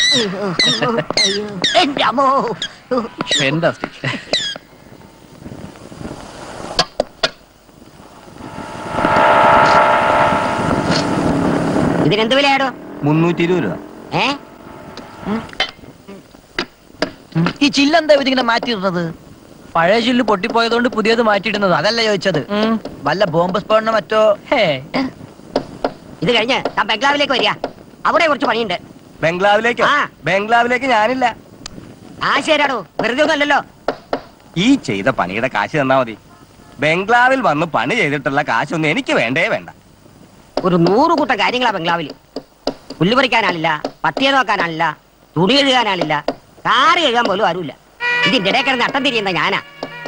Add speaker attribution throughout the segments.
Speaker 1: എന്റെ അമ്മോ. ഇതിനെന്ത് വിലയാടോ?
Speaker 2: 320 രൂപ.
Speaker 3: ഈ ചില്ലെന്താ ഇതിങ്ങനെ മാറ്റിയിടുന്നത്?
Speaker 4: പഴയ ചില്ല് പൊട്ടിപ്പോയതുകൊണ്ട് പുതിയത് മാറ്റിയിടുന്നത്.
Speaker 3: അതല്ല ചോദിച്ചത്, വല്ല ബോംബ് സ്ഫോടനോ മറ്റോ?
Speaker 1: ഇത് കഴിഞ്ഞ് താൻ ബംഗ്ലാവിലേക്ക് വരിക, അവിടെ കുറച്ച് പണിയുണ്ട്.
Speaker 2: ബംഗ്ലാവിലേക്കോ? ബംഗ്ലാവിലേക്ക് ഞാനില്ല.
Speaker 1: ശരിയാടോ, വെറുതെ ഒന്നല്ലോ.
Speaker 2: ഈ ചെയ്ത പണിയുടെ കാശ് തന്നാ മതി. ബംഗ്ലാവിൽ വന്ന് പണി ചെയ്തിട്ടുള്ള കാശൊന്നും എനിക്ക് വേണ്ടേ വേണ്ട.
Speaker 1: ഒരു 100 കൂട്ടം കാര്യങ്ങളാ ബംഗ്ലാവില്. പുല്ല് പറിക്കാനാളില്ല, പട്ടിയെ നോക്കാനാളില്ല, തുണി കഴുകാനാളില്ല, കാറ് കഴുകാൻ പോലും ആരുമില്ല. ഇതിന്റെ ഇടയിൽ കിടന്ന് അട്ടം തിരിയുന്ന ഞാനാ.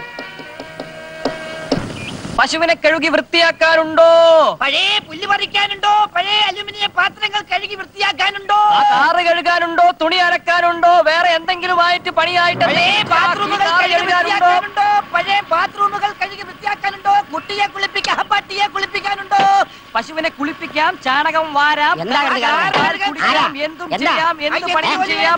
Speaker 4: പശുവിനെ കഴുകി വൃത്തിയാക്കാനുണ്ടോ?
Speaker 3: പഴയ പുല്ല് പറിക്കാനുണ്ടോ? പഴയ അലുമിനിയം പാത്രങ്ങൾ കഴുകി വൃത്തിയാക്കാനുണ്ടോ?
Speaker 4: കാറ് കഴുകാനുണ്ടോ? തുണി അലക്കാനുണ്ടോ? വേറെ എന്തെങ്കിലും ആയിട്ട് പണിയായിട്ട്
Speaker 3: പഴയ ബാത്റൂമുകൾ കഴുകി വൃത്തിയാക്കാനുണ്ടോ? പഴയ ബാത്റൂമുകൾ കഴുകി വൃത്തിയാക്കാനുണ്ടോ? കുട്ടിയെ കുളിപ്പിക്കാം, പട്ടിയെ കുളിപ്പിക്കാനുണ്ടോ?
Speaker 4: പശുവിനെ കുളിപ്പിക്കാം, ചാണകം വാരാം, എന്തും ചെയ്യാം, എന്ത് പണിയും ചെയ്യാം.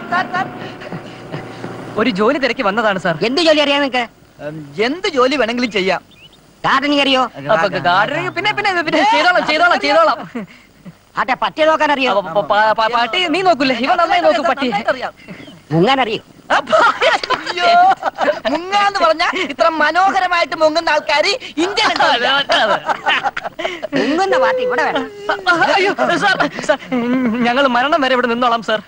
Speaker 4: ഒരു ജോലി തിരക്കി വന്നതാണ് സാർ.
Speaker 1: എന്ത് ജോലി അറിയാം നിങ്ങക്ക്?
Speaker 3: എന്ത് ജോലി വേണമെങ്കിലും ചെയ്യാം.
Speaker 1: ഗാർഡനിങ് അറിയോ?
Speaker 4: പിന്നെ ചെയ്തോളാം.
Speaker 1: ആട്ടെ, പട്ടിയെ നോക്കാൻ അറിയോ?
Speaker 4: പട്ടി നീ നോക്കൂലേ? ഇവ നന്നായി നോക്കും. പട്ടി
Speaker 1: മുങ്ങാൻ അറിയോ?
Speaker 3: മുങ്ങാന്ന് പറഞ്ഞ ഇത്ര മനോഹരമായിട്ട് മുങ്ങുന്ന ആൾക്കാര് ഇന്ത്യയിൽ
Speaker 1: മുങ്ങുന്ന പാർട്ടി ഇവിടെ വേണം.
Speaker 4: അയ്യോ സാർ, ഞങ്ങൾ മരണം വരെ ഇവിടെ നിന്നോളാം സാർ.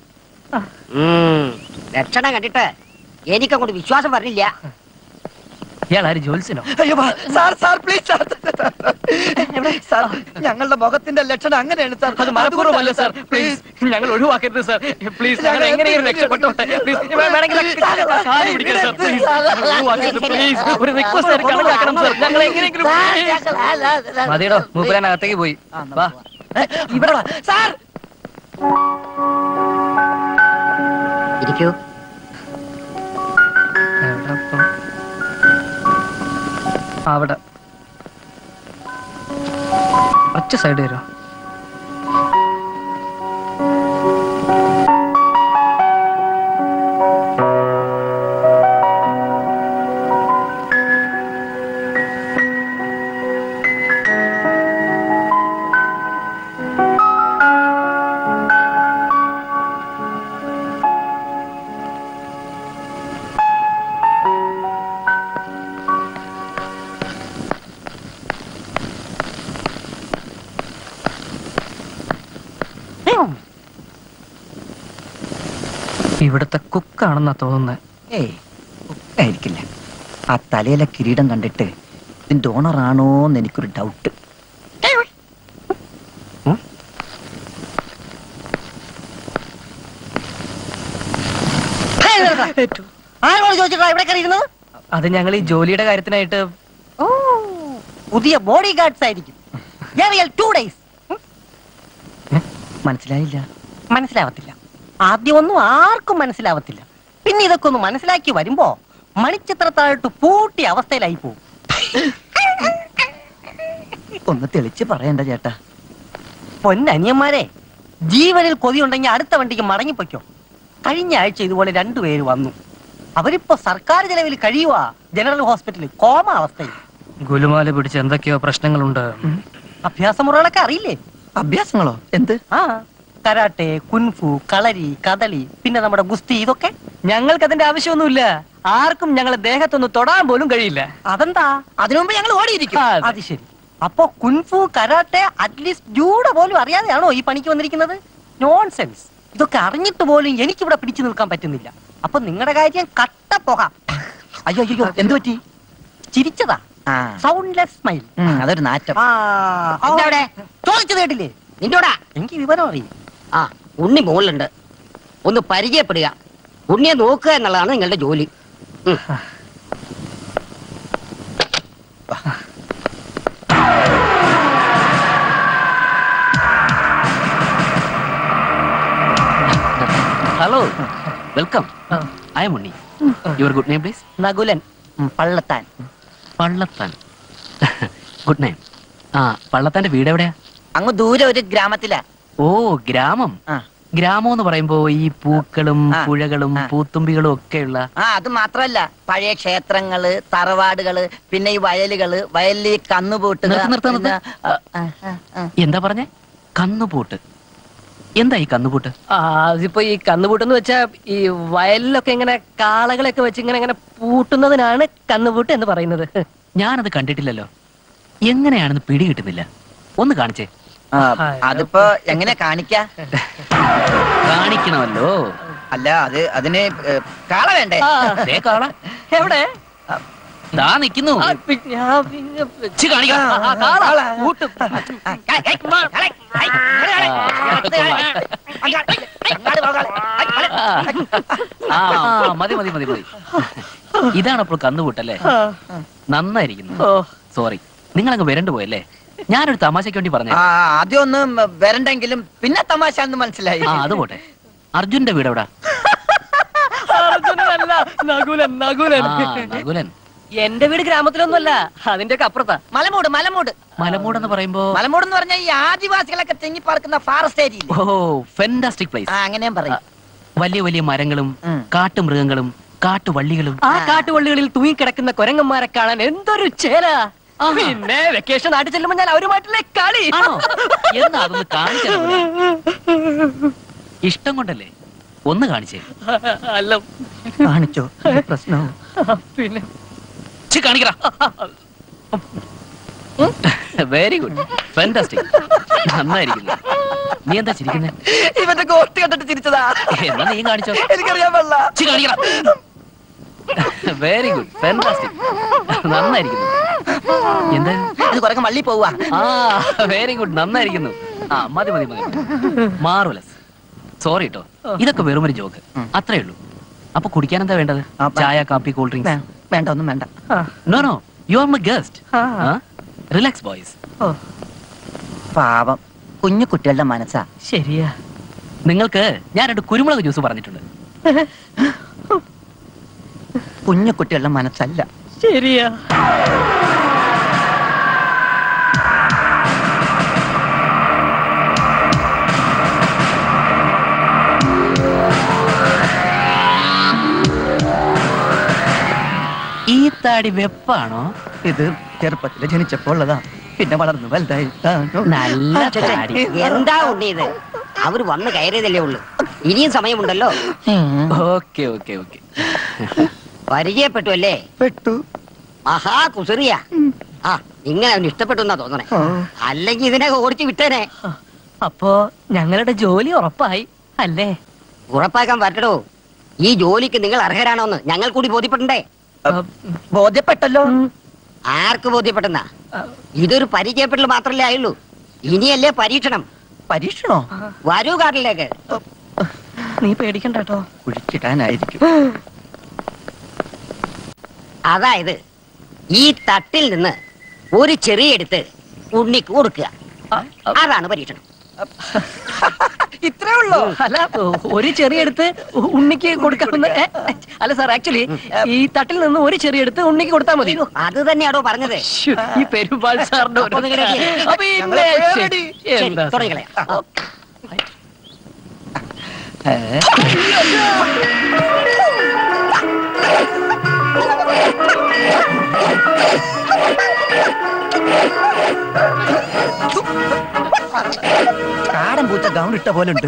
Speaker 1: ലക്ഷണം കണ്ടിട്ട് എനിക്കങ്ങോട്ട് വിശ്വാസം പറഞ്ഞില്ല.
Speaker 4: ഇയാളാര് ജോത്സ്യനോ?
Speaker 3: അയ്യോ സാർ പ്ലീസ് സാർ, ഞങ്ങളുടെ മുഖത്തിന്റെ ലക്ഷണം അങ്ങനെയാണ് സാർ.
Speaker 4: അത് മനഃപൂർവ്വമല്ല സാർ. പ്ലീസ് ഞങ്ങൾ ഒഴിവാക്കരുത് സാർ. പ്ലീസ് ഞങ്ങൾ എങ്ങനെയും രക്ഷപ്പെട്ടോട്ടെ. പ്ലീസ് പ്ലീസ് ഒരു റിക്വസ്റ്റ് കണക്കാക്കണം സാർ. ഞങ്ങൾ എങ്ങനെയെങ്കിലും മതിയോ? മൂപ്പരാനകത്തേക്ക് പോയി. വാ
Speaker 3: ഇവിടെ വാ സാർ.
Speaker 1: ഇരിക്കൂ.
Speaker 4: അവിടെ ഒറ്റ സൈഡ് വരും. ഇവിടുത്തെ കുക്കാണെന്നാ തോന്നുന്നത്.
Speaker 3: കുക്കായിരിക്കില്ല. ആ തലയിലെ കിരീടം കണ്ടിട്ട് ഇതിന്റെ ഓണറാണോന്ന് എനിക്കൊരു ഡൗട്ട്.
Speaker 1: ആരോട് ചോദിച്ചിട്ടാ ഇവിടെ കയറിയിരുന്നത്?
Speaker 4: അത് ഞങ്ങൾ ഈ ജോലിയുടെ കാര്യത്തിനായിട്ട്.
Speaker 1: പുതിയ ബോഡി ഗാർഡ്സ് ആയിരിക്കും. 2 days.
Speaker 3: മനസ്സിലായില്ല.
Speaker 1: മനസ്സിലാവത്തില്ല. ആദ്യമൊന്നും ആർക്കും മനസ്സിലാവത്തില്ല. പിന്നെ ഇതൊക്കെ ഒന്ന് മനസ്സിലാക്കി വരുമ്പോ മണിച്ചിത്രത്തായിട്ട് പൂട്ടിയ അവസ്ഥയിലായി പോകും.
Speaker 3: ഒന്ന് തെളിച്ച് പറയണ്ട ചേട്ടാ.
Speaker 1: പൊന്നനിയന്മാരെ, ജീവനിൽ കൊതിയുണ്ടെങ്കിൽ അടുത്ത വണ്ടിക്ക് മടങ്ങിപ്പോയ്ക്കോ. കഴിഞ്ഞ ആഴ്ച ഇതുപോലെ 2 പേര് വന്നു. അവരിപ്പോ സർക്കാർ ചെലവിൽ കഴിയുവാ ജനറൽ ഹോസ്പിറ്റലിൽ കോമ അവസ്ഥയിൽ.
Speaker 4: ഗുലുമാല പിടിച്ച് എന്തൊക്കെയോ പ്രശ്നങ്ങളുണ്ട്.
Speaker 1: അഭ്യാസമുറകളൊക്കെ അറിയില്ലേ?
Speaker 3: അഭ്യാസങ്ങളോ? എന്ത്?
Speaker 1: കരാട്ടെ, കുൻഫു, കളരി, കദളി, പിന്നെ നമ്മുടെ ഗുസ്തി, ഇതൊക്കെ.
Speaker 4: ഞങ്ങൾക്ക് അതിന്റെ ആവശ്യമൊന്നുമില്ല. ആർക്കും ഞങ്ങളെ ദേഹത്തൊന്ന് തൊടാൻ പോലും കഴിയില്ല.
Speaker 1: അതെന്താ?
Speaker 3: അതിനു മുമ്പ് ഞങ്ങൾ ഓടിയിരിക്കും.
Speaker 1: അത് ശരി. അപ്പൊ കുൻഫു, കരാട്ടെ, അറ്റ്ലീസ്റ്റ് ജൂഡോ പോലും അറിയാതെയാണോ ഈ പണിക്ക് വന്നിരിക്കുന്നത്? നോൺസെൻസ്. ഇതൊക്കെ അറിഞ്ഞിട്ട് പോലും എനിക്കിവിടെ പിടിച്ചു നിൽക്കാൻ പറ്റുന്നില്ല. അപ്പൊ നിങ്ങളുടെ കാര്യം കട്ട പോകാം. അയ്യോ അയ്യോ, എന്ത് പറ്റി? ചിരിച്ചതാ. Soundless smile.
Speaker 3: അതൊരു നാറ്റം.
Speaker 1: ചോദിച്ചത് കേട്ടില്ലേ? നിന്റോടാ. എനിക്ക് വിവരം അറിയും.
Speaker 5: ഉണ്ണി മുകളിലുണ്ട്. ഒന്ന് പരിചയപ്പെടുക. ഉണ്ണിയെ നോക്കുക എന്നുള്ളതാണ് നിങ്ങളുടെ ജോലി.
Speaker 6: Hello, welcome. I am Unni. Your good name please?
Speaker 1: Nakulan. Pallathan.
Speaker 6: Pallathan. Good name. പള്ളത്താന്റെ വീട് എവിടെയാ?
Speaker 3: അങ്ങ് ദൂരെ ഒരു ഗ്രാമത്തിലാ.
Speaker 6: ഓ, ഗ്രാമം. ഗ്രാമം എന്ന് പറയുമ്പോ ഈ പൂക്കളും പുഴകളും പൂത്തുമ്പികളും ഒക്കെയുള്ള
Speaker 3: അത് മാത്രല്ല പഴയ ക്ഷേത്രങ്ങള് തറവാടുകള് പിന്നെ ഈ വയലിൽ കന്നുപൂട്ട്.
Speaker 6: എന്താ പറഞ്ഞേ? കന്നുപൂട്ട്. എന്താ ഈ കന്നുപൂട്ട്?
Speaker 4: അതിപ്പോ ഈ കന്നുപൂട്ടെന്ന് വെച്ചാ ഈ വയലിലൊക്കെ ഇങ്ങനെ കാളകളൊക്കെ വെച്ച് ഇങ്ങനെ പൂട്ടുന്നതിനാണ് കന്നുപൂട്ട് എന്ന് പറയുന്നത്.
Speaker 6: ഞാനത് കണ്ടിട്ടില്ലല്ലോ. എങ്ങനെയാണെന്ന് പിടി കിട്ടുന്നില്ല. ഒന്ന് കാണിച്ചേ.
Speaker 3: അതിപ്പോ എങ്ങനെ
Speaker 6: കാണിക്കണമല്ലോ.
Speaker 3: അല്ല അതിന് കാള വേണ്ടേ?
Speaker 6: കാള എവിടെ? ദാ നിക്കുന്നു. മതി മതി മതി മതി. ഇതാണപ്പോൾ കന്നുകൂട്ടല്ലേ? നന്നായിരിക്കുന്നു. സോറി, നിങ്ങളങ്ങ് വരണ്ടു പോയല്ലേ? ഞാനൊരു തമാശയ്ക്ക് വേണ്ടി പറഞ്ഞു.
Speaker 3: ആദ്യം ഒന്ന് വരണ്ടെങ്കിലും പിന്നെ തമാശ മനസ്സിലായി.
Speaker 6: അത് പോട്ടെ. അർജുന്റെ വീട് എവിടാ? നകുലൻ.
Speaker 4: എന്റെ വീട് ഗ്രാമത്തിലൊന്നുമല്ല, അതിന്റെ ഒക്കെ അപ്പുറത്താ.
Speaker 3: മലമൂട്
Speaker 6: മലമൂട് എന്ന് പറയുമ്പോ
Speaker 3: മലമൂട് എന്ന് പറഞ്ഞാൽ ഈ ആദിവാസികളൊക്കെ തിങ്ങി പാർക്കുന്ന forest area.
Speaker 6: Oh, fantastic place.
Speaker 3: അങ്ങനെ പറയും.
Speaker 6: വലിയ വലിയ മരങ്ങളും കാട്ടുമൃഗങ്ങളും കാട്ടുവള്ളികളും.
Speaker 4: ആ കാട്ടുവള്ളികളിൽ തൂങ്ങിക്കിടക്കുന്ന കുരങ്ങന്മാരെ കാണാൻ എന്തൊരു ചേല. പിന്നെ വെക്കേഷൻ നാട്ടിൽ ചെല്ലുമ്പോ ഞാൻ അവരുമായിട്ടുള്ള കളി.
Speaker 6: എന്നാ അതൊന്ന് കാണിച്ചു. ഇഷ്ടം കൊണ്ടല്ലേ? ഒന്ന് കാണിച്ചേ.
Speaker 4: അല്ല,
Speaker 3: കാണിച്ചോ? പ്രശ്നം
Speaker 4: പിന്നെ
Speaker 6: കാണിക്കറ. Very good, fantastic. നന്നായിരിക്കുന്നു. നീ എന്താ ചിരിക്കുന്നേ?
Speaker 3: ഇവന്റെ ഗോഷ്ടി കണ്ടിട്ട് ചിരിച്ചതാ.
Speaker 6: എന്നാ നീ കാണിച്ചോ.
Speaker 3: എനിക്കറിയാൻ പാടില്ല.
Speaker 6: കാണിക്കറ. Very good, fantastic. നന്നായിരിക്കുന്നു. എന്താ
Speaker 3: ഇത് കുറെ മള്ളി പോവാ.
Speaker 6: വെരി ഗുഡ്, നന്നായിരിക്കുന്നു. മതി മതി മതി. മാർവലസ്. സോറി കേട്ടോ, ഇതൊക്കെ വെറും ഒരു ജോക്ക്, അത്രേ ഉള്ളൂ. അപ്പൊ കുടിക്കാൻ എന്താ വേണ്ടത്? ചായ, കാപ്പി, കൂൾ ഡ്രിങ്ക്സ്?
Speaker 3: വേണ്ട, ഒന്നും വേണ്ട.
Speaker 6: No no, you are my guest. Relax boys.
Speaker 3: പാവം കുഞ്ഞു കുട്ടികളുടെ മനസ്സാ.
Speaker 4: ശരിയാ.
Speaker 6: നിങ്ങൾക്ക് ഞാൻ 2 കുരുമുളക് ജ്യൂസ് പറഞ്ഞിട്ടുണ്ട്.
Speaker 3: കുഞ്ഞു കുട്ടികളുടെ മനസ്സല്ല.
Speaker 4: ശരിയാ.
Speaker 6: ഈ താടി വെപ്പാണോ?
Speaker 3: ഇത് ചെറുപ്പത്തിൽ ജനിച്ചപ്പോൾ ഉള്ളതാ, പിന്നെ വളർന്നു വലുതായി.
Speaker 6: നല്ല താടി.
Speaker 5: എന്താ ഉണ്ണി ഇത്? അവര് വന്ന് കയറിയതല്ലേ ഉള്ളു, ഇനിയും സമയമുണ്ടല്ലോ.
Speaker 6: Okay okay okay.
Speaker 5: പരിചയപ്പെട്ടു അല്ലേ?
Speaker 3: പെട്ടു.
Speaker 5: മഹാ കുസറിയാ. ഇങ്ങനെ അവന് ഇഷ്ടപ്പെട്ടു എന്നാ തോന്നണേ. അല്ലെങ്കിൽ ഇതിനെ ഓടിച്ചു വിട്ടേനെ.
Speaker 4: അപ്പോ ഞങ്ങളുടെ ജോലി ഉറപ്പായി അല്ലേ?
Speaker 5: ഉറപ്പാക്കാൻ പറ്റടോ. ഈ ജോലിക്ക് നിങ്ങൾ അർഹരാണോന്ന് ഞങ്ങൾ കൂടി ബോധ്യപ്പെടണ്ടേ?
Speaker 3: ബോധ്യപ്പെട്ടല്ലോ.
Speaker 5: ആർക്ക് ബോധ്യപ്പെട്ടെന്നാ? ഇതൊരു പരിചയപ്പെടൽ മാത്രല്ലേ ആയുള്ളൂ. ഇനിയല്ലേ പരീക്ഷണം.
Speaker 3: പരീക്ഷണോ?
Speaker 5: വരൂ കാട്ടിലേക്ക്.
Speaker 4: നീ പേടിക്കണ്ട കേട്ടോ.
Speaker 3: കുഴിച്ചിടാനായിരിക്കും.
Speaker 5: അതായത് ഈ തട്ടിൽ നിന്ന് ഒരു ചെറിയ എടുത്ത് ഉണ്ണിക്ക് കൊടുക്കുക. അതാണ് പരീക്ഷണം.
Speaker 3: ഇത്രേ ഉള്ളൂ.
Speaker 4: അല്ല, ഒരു ചെറിയ എടുത്ത് ഉണ്ണിക്ക് കൊടുക്കാവുന്ന. അല്ല സാർ, ആക്ച്വലി ഈ തട്ടിൽ നിന്ന് ഒരു ചെറിയ എടുത്ത് ഉണ്ണിക്ക് കൊടുത്താൽ മതി.
Speaker 5: അത് തന്നെയാണോ പറഞ്ഞത്?
Speaker 4: ഈ പെരുമാൾ സാറിന്റെ
Speaker 5: തുടങ്ങിക്കളയാ.
Speaker 3: കാടൻ പൂച്ച ഗൗൺ ഇട്ട പോലെ ഉണ്ട്.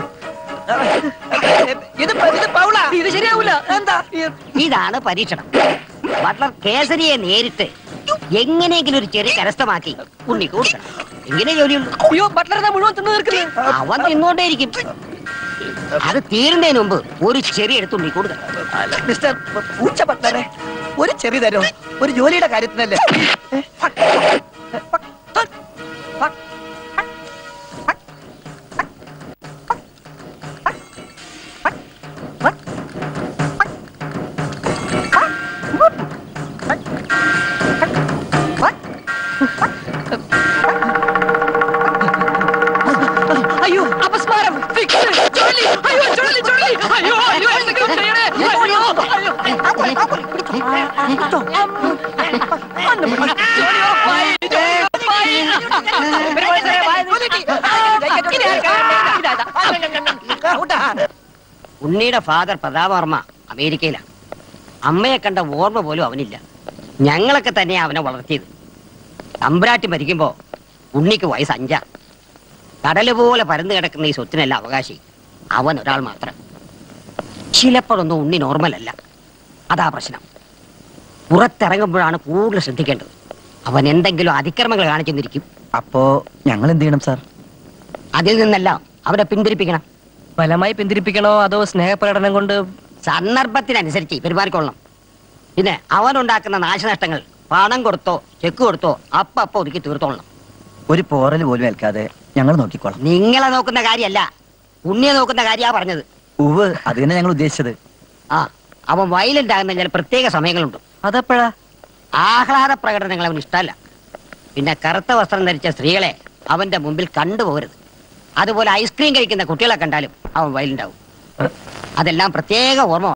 Speaker 4: ഇത് ശരിയാവൂല.
Speaker 3: എന്താ?
Speaker 5: ഇതാണ് പരീക്ഷണം. ബട്ട്ലർ കേസരിയെ നേരിട്ട് എങ്ങനെയെങ്കിലും ഒരു ചെറിയ കരസ്ഥമാക്കി ഉണ്ണി കൊടുക്കണം. എങ്ങനെ ജോലിയുള്ളൂ.
Speaker 4: അയ്യോ, ബട്ട്ലർ മുഴുവൻ തിന്നു തീർക്കുന്നത്.
Speaker 5: അവൻ തിന്നോണ്ടേയിരിക്കും. അത് തീരുന്നതിന് മുമ്പ് ഒരു ചെറിയ എടുത്ത് ഉണ്ണി കൊടുക്കണം.
Speaker 3: മിസ്റ്റർ പൂച്ച ബട്ട്ലറെ, ഒരു ചെറിയ തരോ? ഒരു ജോലിയുടെ കാര്യത്തിനല്ലേ?
Speaker 4: അയ്യോ, അപസ്മാരം.
Speaker 5: ഉണ്ണിയുടെ ഫാദർ പ്രതാപവർമ്മ അമേരിക്കയിലാണ്. അമ്മയെ കണ്ട ഓർമ്മ പോലും അവനില്ല. ഞങ്ങളൊക്കെ തന്നെയാ അവനെ വളർത്തിയത്. തമ്പുരാട്ടി മരിക്കുമ്പോ ഉണ്ണിക്ക് വയസ്സ് 5. കടല് പോലെ പരന്നു കിടക്കുന്ന ഈ സ്വത്തിനല്ല അവകാശി അവൻ ഒരാൾ മാത്രം. ചിലപ്പോഴൊന്നും ഉണ്ണി നോർമലല്ല. അതാ പ്രശ്നം. പുറത്തിറങ്ങുമ്പോഴാണ് കൂടുതൽ ശ്രദ്ധിക്കേണ്ടത്. അവൻ എന്തെങ്കിലും അതിക്രമങ്ങൾ കാണിച്ചെന്നിരിക്കും.
Speaker 7: അപ്പോ ഞങ്ങൾ എന്ത് ചെയ്യണം സാർ?
Speaker 5: അതിൽ നിന്നെല്ലാം അവരെ പിന്തിരിപ്പിക്കണം.
Speaker 4: ബലമായി പിന്തിരിപ്പിക്കണോ അതോ സ്നേഹപ്രകടനം കൊണ്ട്?
Speaker 5: സന്ദർഭത്തിനനുസരിച്ച് പെരുമാറിക്കൊള്ളണം. പിന്നെ അവനുണ്ടാക്കുന്ന നാശനഷ്ടങ്ങൾ പണം കൊടുത്തോ ചെക്ക് കൊടുത്തോ അപ്പ ഒതുക്കി തീർത്തോളണം.
Speaker 7: ഒരു പോറൽ പോലും ഏൽക്കാതെ ഞങ്ങൾ നോക്കിക്കോളാം.
Speaker 5: നിങ്ങളെ നോക്കുന്ന കാര്യമല്ല, ഉണ്ണിയെ നോക്കുന്ന കാര്യാ പറഞ്ഞത്.
Speaker 7: ഉവ്, അത് തന്നെ ഞങ്ങൾ ഉദ്ദേശിച്ചത്.
Speaker 5: ആ, അവൻ വയലന്റ് ആകുന്ന ചില പ്രത്യേക സമയങ്ങളുണ്ട്.
Speaker 4: അതെപ്പോഴാ?
Speaker 5: ആഹ്ലാദ പ്രകടനങ്ങൾ അവന് ഇഷ്ടമല്ല. പിന്നെ കറുത്ത വസ്ത്രം ധരിച്ച സ്ത്രീകളെ അവന്റെ മുമ്പിൽ കണ്ടുപോകരുത്. അതുപോലെ ഐസ്ക്രീം കഴിക്കുന്ന കുട്ടികളെ കണ്ടാലും അവൻ വയലന്റ് ആവും. അതെല്ലാം പ്രത്യേക ഓർമ്മ